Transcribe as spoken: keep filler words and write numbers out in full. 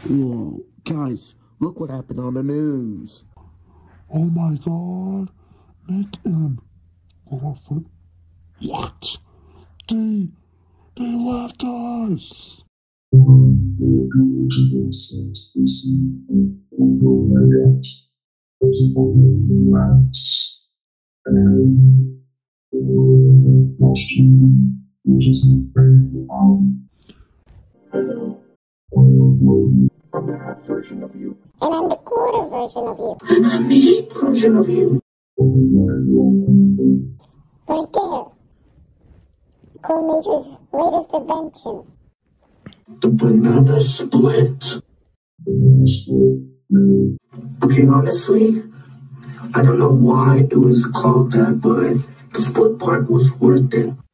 Whoa, guys, look what happened on the news. Oh my god, Nick and girlfriend. What? They, they left us. I'm the half version of you. And I'm the quarter version of you. And I'm the eighth version of you. Right there. Coordinator's latest invention. The banana split. Okay, honestly, I don't know why it was called that, but the split part was worth it.